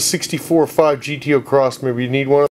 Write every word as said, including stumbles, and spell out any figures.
sixty-four point five G T O Cross, maybe you need one.